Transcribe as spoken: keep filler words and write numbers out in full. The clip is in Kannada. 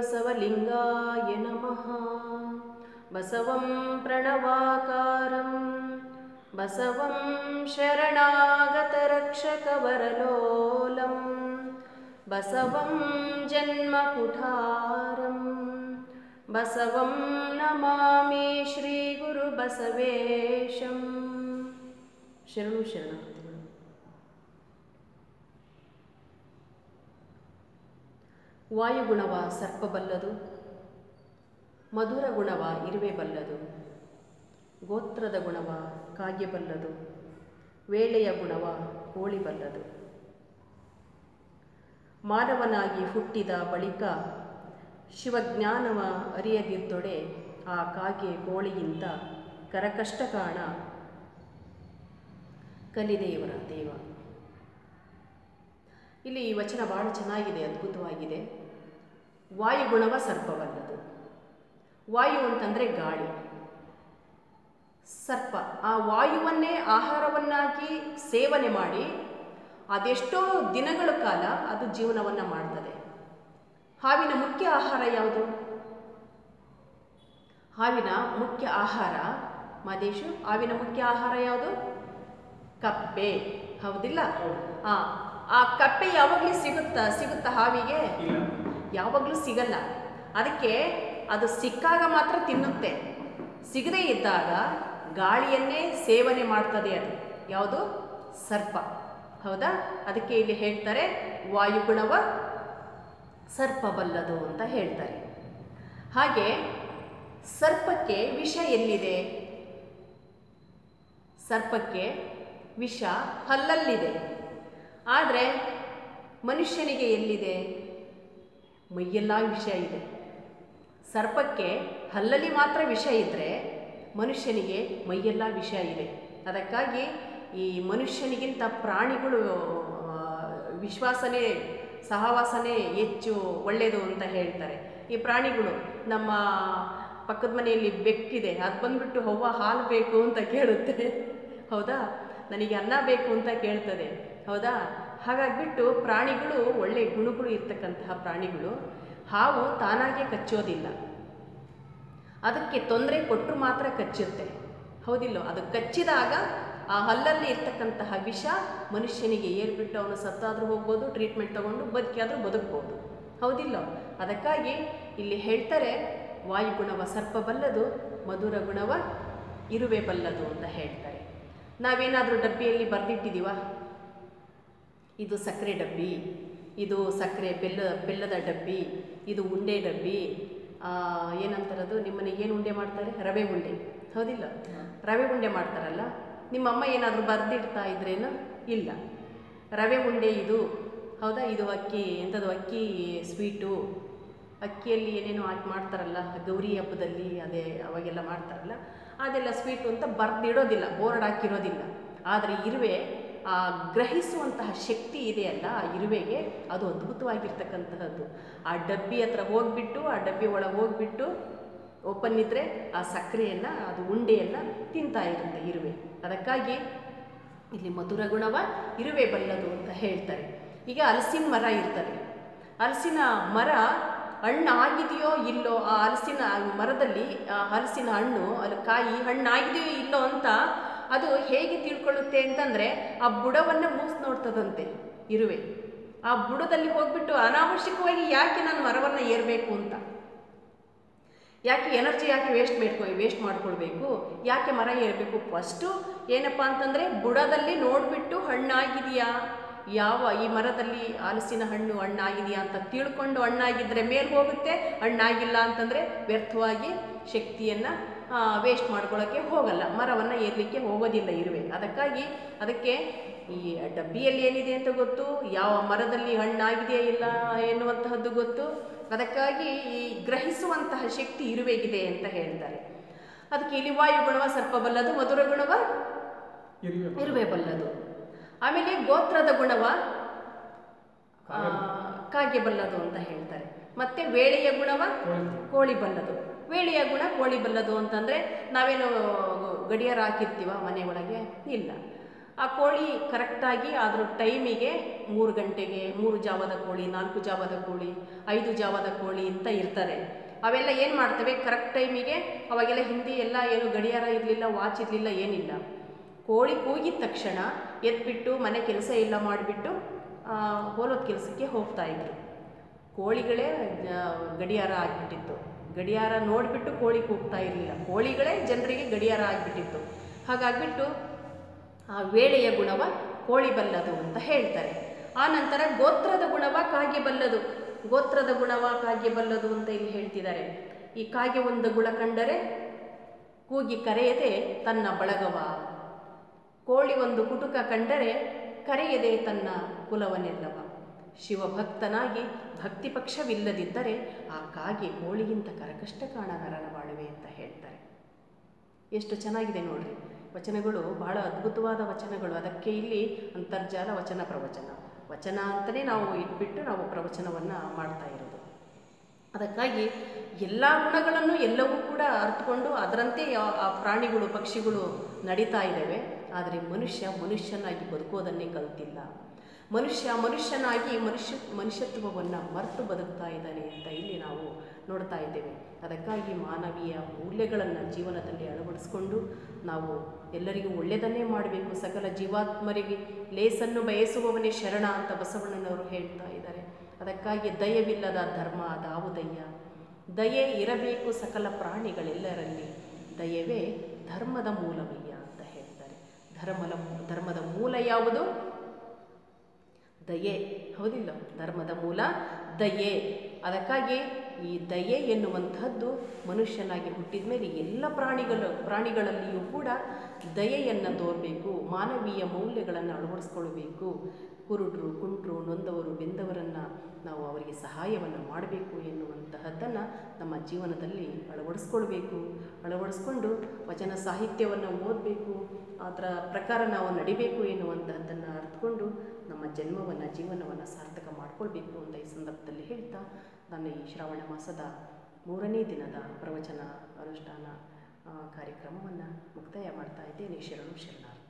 बसवलिंगाय नमः। बसवं प्रणवाकारं बसवं शरणागतरक्षकवरलोलं बसवं जन्मकुठारं बसवं नमामि श्रीगुरुबसवेशं। शरणु शरणाರ್ಥಿಗಳು. ವಾಯುಗುಣವ ಸರ್ಪ ಬಲ್ಲದು, ಮಧುರ ಗುಣವ ಇರುವೆ ಬಲ್ಲದು, ಗೋತ್ರದ ಗುಣವ ಕಾಗೆ ಬಲ್ಲದು, ವೇಳೆಯ ಗುಣವ ಕೋಳಿ ಬಲ್ಲದು. ಮಾನವನಾಗಿ ಹುಟ್ಟಿದ ಬಳಿಕ ಶಿವಜ್ಞಾನವ ಅರಿಯದಿದ್ದೊಡೆ ಆ ಕಾಗೆ ಕೋಳಿಗಿಂತ ಕರಕಷ್ಟ ಕಾಣ ಕಲಿದೇವರ ದೇವ. ಇಲ್ಲಿ ಈ ವಚನ ಭಾಳ ಚೆನ್ನಾಗಿದೆ, ಅದ್ಭುತವಾಗಿದೆ. ವಾಯುಗುಣವ ಸರ್ಪವಲ್ಲದು. ವಾಯು ಅಂತಂದರೆ ಗಾಳಿ, ಸರ್ಪ ಆ ವಾಯುವನ್ನೇ ಆಹಾರವನ್ನಾಗಿ ಸೇವನೆ ಮಾಡಿ ಅದೆಷ್ಟೋ ದಿನಗಳ ಕಾಲ ಅದು ಜೀವನವನ್ನು ಮಾಡ್ತದೆ. ಹಾವಿನ ಮುಖ್ಯ ಆಹಾರ ಯಾವುದು? ಹಾವಿನ ಮುಖ್ಯ ಆಹಾರ ಮಾದೇಶು, ಹಾವಿನ ಮುಖ್ಯ ಆಹಾರ ಯಾವುದು? ಕಪ್ಪೆ, ಹೌದಿಲ್ಲ? ಆ ಆ ಕಪ್ಪೆ ಯಾವಾಗಲೂ ಸಿಗುತ್ತಾ ಸಿಗುತ್ತಾ ಹಾವಿಗೆ? ಯಾವಾಗಲೂ ಸಿಗಲ್ಲ. ಅದಕ್ಕೆ ಅದು ಸಿಕ್ಕಾಗ ಮಾತ್ರ ತಿನ್ನುತ್ತೆ, ಸಿಗದೇ ಇದ್ದಾಗ ಗಾಳಿಯನ್ನೇ ಸೇವನೆ ಮಾಡ್ತದೆ. ಅದು ಯಾವುದು? ಸರ್ಪ, ಹೌದಾ? ಅದಕ್ಕೆ ಇಲ್ಲಿ ಹೇಳ್ತಾರೆ ವಾಯುಗುಣವ ಸರ್ಪ ಬಲ್ಲದು ಅಂತ ಹೇಳ್ತಾರೆ. ಹಾಗೆ ಸರ್ಪಕ್ಕೆ ವಿಷ ಎಲ್ಲಿದೆ? ಸರ್ಪಕ್ಕೆ ವಿಷ ಹಲ್ಲಲ್ಲಿದೆ. ಆದರೆ ಮನುಷ್ಯನಿಗೆ ಎಲ್ಲಿದೆ? ಮೈಯೆಲ್ಲ ವಿಷ ಇದೆ. ಸರ್ಪಕ್ಕೆ ಹಲ್ಲಲ್ಲಿ ಮಾತ್ರ ವಿಷ ಇದ್ದರೆ ಮನುಷ್ಯನಿಗೆ ಮೈಯೆಲ್ಲ ವಿಷ ಇದೆ. ಅದಕ್ಕಾಗಿ ಈ ಮನುಷ್ಯನಿಗಿಂತ ಪ್ರಾಣಿಗಳು ವಿಶ್ವಾಸನೇ ಸಹವಾಸನೆ ಹೆಚ್ಚು ಒಳ್ಳೆಯದು ಅಂತ ಹೇಳ್ತಾರೆ. ಈ ಪ್ರಾಣಿಗಳು, ನಮ್ಮ ಪಕ್ಕದ ಮನೆಯಲ್ಲಿ ಬೆಕ್ಕಿದೆ, ಅದು ಬಂದುಬಿಟ್ಟು ಅವ್ವ ಹಾಲು ಬೇಕು ಅಂತ ಕೇಳುತ್ತೆ, ಹೌದಾ? ನನಗೆ ಅನ್ನ ಬೇಕು ಅಂತ ಕೇಳ್ತದೆ, ಹೌದಾ? ಹಾಗಾಗಿಬಿಟ್ಟು ಪ್ರಾಣಿಗಳು ಒಳ್ಳೆಯ ಗುಣಗಳು ಇರ್ತಕ್ಕಂತಹ ಪ್ರಾಣಿಗಳು. ಹಾವು ತಾನಾಗೆ ಕಚ್ಚೋದಿಲ್ಲ, ಅದಕ್ಕೆ ತೊಂದರೆ ಕೊಟ್ಟರು ಮಾತ್ರ ಕಚ್ಚುತ್ತೆ, ಹೌದಿಲ್ಲೋ? ಅದು ಕಚ್ಚಿದಾಗ ಆ ಹಲ್ಲಲ್ಲಿ ಇರ್ತಕ್ಕಂತಹ ವಿಷ ಮನುಷ್ಯನಿಗೆ ಏರ್ಬಿಟ್ಟು ಅವನು ಸತ್ತಾದರೂ ಹೋಗ್ಬೋದು, ಟ್ರೀಟ್ಮೆಂಟ್ ತಗೊಂಡು ಬದುಕಿಯಾದರೂ ಬದುಕ್ಬೋದು, ಹೌದಿಲ್ಲೋ? ಅದಕ್ಕಾಗಿ ಇಲ್ಲಿ ಹೇಳ್ತಾರೆ ವಾಯುಗುಣವ ಸರ್ಪ ಬಲ್ಲದು, ಮಧುರ ಗುಣವ ಇರುವೆ ಬಲ್ಲದು ಅಂತ ಹೇಳ್ತಾರೆ. ನಾವೇನಾದರೂ ಡಬ್ಬಿಯಲ್ಲಿ ಬರೆದಿಟ್ಟಿದ್ದೀವ, ಇದು ಸಕ್ಕರೆ ಡಬ್ಬಿ, ಇದು ಸಕ್ಕರೆ ಬೆಲ್ಲ ಬೆಲ್ಲದ ಡಬ್ಬಿ, ಇದು ಉಂಡೆ ಡಬ್ಬಿ, ಏನಂತಾರದು ನಿಮ್ಮನೆಗೆ ಏನು ಉಂಡೆ ಮಾಡ್ತಾರೆ? ರವೆ ಉಂಡೆ, ಹೌದಿಲ್ಲ? ರವೆ ಉಂಡೆ ಮಾಡ್ತಾರಲ್ಲ, ನಿಮ್ಮಮ್ಮ ಏನಾದರೂ ಬರೆದಿಡ್ತಾ ಇದ್ರೇನು? ಇಲ್ಲ. ರವೆ ಉಂಡೆ ಇದು, ಹೌದಾ? ಇದು ಅಕ್ಕಿ, ಎಂಥದ್ದು ಅಕ್ಕಿ ಸ್ವೀಟು, ಅಕ್ಕಿಯಲ್ಲಿ ಏನೇನೋ ಹಾಕಿ ಮಾಡ್ತಾರಲ್ಲ ಗೌರಿ ಹಬ್ಬದಲ್ಲಿ, ಅದೇ ಅವಾಗೆಲ್ಲ ಮಾಡ್ತಾರಲ್ಲ, ಅದೆಲ್ಲ ಸ್ವೀಟು ಅಂತ ಬರೆದಿಡೋದಿಲ್ಲ, ಬೋರ್ಡ್ ಹಾಕಿರೋದಿಲ್ಲ. ಆದರೆ ಇರುವೆ ಆ ಗ್ರಹಿಸುವಂತಹ ಶಕ್ತಿ ಇದೆಯಲ್ಲ ಆ ಇರುವೆಗೆ, ಅದು ಅದ್ಭುತವಾಗಿರ್ತಕ್ಕಂತಹದ್ದು. ಆ ಡಬ್ಬಿ ಹತ್ರ ಹೋಗಿಬಿಟ್ಟು, ಆ ಡಬ್ಬಿ ಒಳಗೆ ಹೋಗಿಬಿಟ್ಟು ಓಪನ್ ಇದ್ದರೆ ಆ ಸಕ್ಕರೆಯನ್ನು, ಅದು ಉಂಡೆಯನ್ನು ತಿಂತಾ ಇರುತ್ತೆ ಇರುವೆ. ಅದಕ್ಕಾಗಿ ಇಲ್ಲಿ ಮಧುರ ಗುಣವ ಇರುವೆ ಬಲ್ಲದು ಅಂತ ಹೇಳ್ತಾರೆ. ಈಗ ಹಲಸಿನ ಮರ ಇರ್ತದೆ, ಹಲಸಿನ ಮರ ಹಣ್ಣು ಆಗಿದೆಯೋ ಇಲ್ಲೋ, ಆ ಹಲಸಿನ ಮರದಲ್ಲಿ ಹಲಸಿನ ಹಣ್ಣು ಅಲ್ಲಿ ಕಾಯಿ ಹಣ್ಣಾಗಿದೆಯೋ ಇಲ್ಲೋ ಅಂತ ಅದು ಹೇಗೆ ತಿಳ್ಕೊಳ್ಳುತ್ತೆ ಅಂತಂದರೆ ಆ ಬುಡವನ್ನು ಮೂಸಿ ನೋಡ್ತದಂತೆ ಇರುವೆ. ಆ ಬುಡದಲ್ಲಿ ಹೋಗ್ಬಿಟ್ಟು ಅನಾವಶ್ಯಕವಾಗಿ ಯಾಕೆ ನಾನು ಮರವನ್ನು ಏರಬೇಕು ಅಂತ, ಯಾಕೆ ಎನರ್ಜಿ ಯಾಕೆ ವೇಸ್ಟ್ ಮಾಡ್ಕೊ ವೇಸ್ಟ್ ಮಾಡ್ಕೊಳ್ಬೇಕು, ಯಾಕೆ ಮರ ಏರಬೇಕು? ಫಸ್ಟು ಏನಪ್ಪ ಅಂತಂದರೆ ಬುಡದಲ್ಲಿ ನೋಡಿಬಿಟ್ಟು ಹಣ್ಣಾಗಿದೆಯಾ, ಯಾವ ಈ ಮರದಲ್ಲಿ ಹಲಸಿನ ಹಣ್ಣು ಹಣ್ಣಾಗಿದೆಯಾ ಅಂತ ತಿಳ್ಕೊಂಡು ಹಣ್ಣಾಗಿದ್ದರೆ ಮೇಲೆ ಹೋಗುತ್ತೆ, ಹಣ್ಣಾಗಿಲ್ಲ ಅಂತಂದರೆ ವ್ಯರ್ಥವಾಗಿ ಶಕ್ತಿಯನ್ನು ವೇಸ್ಟ್ ಮಾಡ್ಕೊಳ್ಳೋಕ್ಕೆ ಹೋಗಲ್ಲ, ಮರವನ್ನು ಏರಲಿಕ್ಕೆ ಹೋಗೋದಿಲ್ಲ ಇರುವೆ. ಅದಕ್ಕಾಗಿ ಅದಕ್ಕೆ ಈ ಡಬ್ಬಿಯಲ್ಲಿ ಏನಿದೆ ಅಂತ ಗೊತ್ತು, ಯಾವ ಮರದಲ್ಲಿ ಹಣ್ಣಾಗಿದೆಯಾ ಇಲ್ಲ ಎನ್ನುವಂತಹದ್ದು ಗೊತ್ತು. ಅದಕ್ಕಾಗಿ ಈ ಗ್ರಹಿಸುವಂತಹ ಶಕ್ತಿ ಇರುವೆಗಿದೆ ಅಂತ ಹೇಳ್ತಾರೆ. ಅದಕ್ಕೆ ಇಲ್ಲಿ ವಾಯುಗುಣವ ಸರ್ಪ ಬಲ್ಲದು, ಮಧುರ ಗುಣವ ಇರುವೆ ಬಲ್ಲದು. ಆಮೇಲೆ ಗೋತ್ರದ ಗುಣವ ಕಾಗೆ ಬಲ್ಲದು ಅಂತ ಹೇಳ್ತಾರೆ. ಮತ್ತೆ ವೇಳೆಯ ಗುಣವ ಕೋಳಿ ಬಲ್ಲದು. ವೇಳೆಯ ಗುಣ ಕೋಳಿ ಬಲ್ಲದು ಅಂತಂದರೆ ನಾವೇನು ಗಡಿಯಾರ ಹಾಕಿರ್ತೀವ ಮನೆ ಒಳಗೆ? ಇಲ್ಲ. ಆ ಕೋಳಿ ಕರೆಕ್ಟಾಗಿ ಅದ್ರ ಟೈಮಿಗೆ ಮೂರು ಗಂಟೆಗೆ ಮೂರು ಜಾವದ ಕೋಳಿ, ನಾಲ್ಕು ಜಾವದ ಕೋಳಿ, ಐದು ಜಾವದ ಕೋಳಿ ಅಂತ ಇರ್ತಾರೆ. ಅವೆಲ್ಲ ಏನು ಮಾಡ್ತವೆ ಕರೆಕ್ಟ್ ಟೈಮಿಗೆ. ಅವಾಗೆಲ್ಲ ಹಿಂದಿ ಎಲ್ಲ ಏನು ಗಡಿಯಾರ ಇರಲಿಲ್ಲ, ವಾಚ್ ಇರಲಿಲ್ಲ, ಏನಿಲ್ಲ. ಕೋಳಿ ಕೂಗಿದ ತಕ್ಷಣ ಎದ್ಬಿಟ್ಟು ಮನೆ ಕೆಲಸ ಎಲ್ಲ ಮಾಡಿಬಿಟ್ಟು ಹೋಲೋದ ಕೆಲಸಕ್ಕೆ ಹೋಗ್ತಾಯಿದ್ರು. ಕೋಳಿಗಳೇ ಗಡಿಯಾರ ಆಗಿಬಿಟ್ಟಿತ್ತು. ಗಡಿಯಾರ ನೋಡಿಬಿಟ್ಟು ಕೋಳಿ ಕೂಗ್ತಾ ಇರಲಿಲ್ಲ, ಕೋಳಿಗಳೇ ಜನರಿಗೆ ಗಡಿಯಾರ ಆಗಿಬಿಟ್ಟಿತ್ತು. ಹಾಗಾಗಿಬಿಟ್ಟು ಆ ವೇಳೆಯ ಗುಣವ ಕೋಳಿ ಬಲ್ಲದು ಅಂತ ಹೇಳ್ತಾರೆ. ಆ ನಂತರ ಗೋತ್ರದ ಗುಣವ ಕಾಗೆ ಬಲ್ಲದು. ಗೋತ್ರದ ಗುಣವ ಕಾಗೆ ಬಲ್ಲದು ಅಂತ ಇಲ್ಲಿ ಹೇಳ್ತಿದ್ದಾರೆ. ಈ ಕಾಗೆ ಒಂದು ಗುಣ ಕಂಡರೆ ಕೂಗಿ ಕರೆಯದೆ ತನ್ನ ಬಳಗವ. ಕೋಳಿ ಒಂದು ಕುಟುಕ ಕಂಡರೆ ಕರೆಯದೆ ತನ್ನ ಕುಲವನ್ನೆಲ್ಲವ. ಶಿವಭಕ್ತನಾಗಿ ಭಕ್ತಿ ಪಕ್ಷವಿಲ್ಲದಿದ್ದರೆ ಆ ಕಾಗೆ ಕೋಳಿಗಿಂತ ಕರಕಷ್ಟ ಕಾಣ ನರನ ಬಾಳುವೆ ಅಂತ ಹೇಳ್ತಾರೆ. ಎಷ್ಟು ಚೆನ್ನಾಗಿದೆ ನೋಡ್ರಿ. ವಚನಗಳು ಬಹಳ ಅದ್ಭುತವಾದ ವಚನಗಳು. ಅದಕ್ಕೆ ಇಲ್ಲಿ ಅಂತರ್ಜಾಲ ವಚನ ಪ್ರವಚನ ವಚನ ಅಂತಲೇ ನಾವು ಇಟ್ಬಿಟ್ಟು ನಾವು ಪ್ರವಚನವನ್ನು ಮಾಡ್ತಾ ಇರೋದು. ಅದಕ್ಕಾಗಿ ಎಲ್ಲ ಗುಣಗಳನ್ನು ಎಲ್ಲವೂ ಕೂಡ ಅರ್ಥಕೊಂಡು ಅದರಂತೆ ಆ ಪ್ರಾಣಿಗಳು ಪಕ್ಷಿಗಳು ನಡೀತಾ ಇದ್ದಾವೆ. ಆದರೆ ಮನುಷ್ಯ ಮನುಷ್ಯನಾಗಿ ಬದುಕೋದನ್ನೇ ಕಲಿತಿಲ್ಲ. ಮನುಷ್ಯ ಮನುಷ್ಯನಾಗಿ ಮನುಷ್ಯ ಮನುಷ್ಯತ್ವವನ್ನು ಮರೆತು ಬದುಕ್ತಾ ಇದ್ದಾನೆ ಅಂತ ಇಲ್ಲಿ ನಾವು ನೋಡ್ತಾ ಇದ್ದೇವೆ. ಅದಕ್ಕಾಗಿ ಮಾನವೀಯ ಮೌಲ್ಯಗಳನ್ನು ಜೀವನದಲ್ಲಿ ಅಳವಡಿಸ್ಕೊಂಡು ನಾವು ಎಲ್ಲರಿಗೂ ಒಳ್ಳೆಯದನ್ನೇ ಮಾಡಬೇಕು. ಸಕಲ ಜೀವಾತ್ಮರಿಗೆ ಲೇಸನ್ನು ಬಯಸುವವನೇ ಶರಣ ಅಂತ ಬಸವಣ್ಣನವರು ಹೇಳ್ತಾ ಇದ್ದಾರೆ. ಅದಕ್ಕಾಗಿ ದಯವಿಲ್ಲದ ಧರ್ಮ ಅದಾವುದಯ್ಯ, ದಯೆ ಇರಬೇಕು ಸಕಲ ಪ್ರಾಣಿಗಳೆಲ್ಲರಲ್ಲಿ, ದಯವೇ ಧರ್ಮದ ಮೂಲವಯ್ಯ ಅಂತ ಹೇಳ್ತಾರೆ. ಧರ್ಮದ ಧರ್ಮದ ಮೂಲ ಯಾವುದು? ದಯೆ, ಹೌದಿಲ್ಲ? ಧರ್ಮದ ಮೂಲ ದಯೆ. ಅದಕ್ಕಾಗಿ ಈ ದಯೆ ಎನ್ನುವಂತಹದ್ದು ಮನುಷ್ಯನಾಗಿ ಹುಟ್ಟಿದ ಮೇಲೆ ಎಲ್ಲ ಪ್ರಾಣಿಗಳು ಪ್ರಾಣಿಗಳಲ್ಲಿಯೂ ಕೂಡ ದಯೆಯನ್ನು ತೋರಬೇಕು, ಮಾನವೀಯ ಮೌಲ್ಯಗಳನ್ನು ಅಳವಡಿಸ್ಕೊಳ್ಬೇಕು. ಕುರುಡರು, ಕುಂಟರು, ನೊಂದವರು, ಬೆಂದವರನ್ನು ನಾವು ಅವರಿಗೆ ಸಹಾಯವನ್ನು ಮಾಡಬೇಕು ಎನ್ನುವಂತಹದ್ದನ್ನು ನಮ್ಮ ಜೀವನದಲ್ಲಿ ಅಳವಡಿಸ್ಕೊಳ್ಬೇಕು. ಅಳವಡಿಸ್ಕೊಂಡು ವಚನ ಸಾಹಿತ್ಯವನ್ನು ಓದಬೇಕು, ಅದರ ಪ್ರಕಾರ ನಾವು ನಡಿಬೇಕು ಎನ್ನುವಂತಹದ್ದನ್ನು ಅರ್ಥಕೊಂಡು ನಮ್ಮ ಜನ್ಮವನ್ನು ಜೀವನವನ್ನು ಸಾರ್ಥಕ ಮಾಡಿಕೊಳ್ಬೇಕು ಅಂತ ಈ ಸಂದರ್ಭದಲ್ಲಿ ಹೇಳ್ತಾ ನಾನು ಈ ಶ್ರಾವಣ ಮಾಸದ ಮೂರನೇ ದಿನದ ಪ್ರವಚನ ಅನುಷ್ಠಾನ ಕಾರ್ಯಕ್ರಮವನ್ನು ಮುಕ್ತಾಯ ಮಾಡ್ತಾ ಇದ್ದೇನೆ. ಶರಣು ಶರಣಾರ್ಥಿ.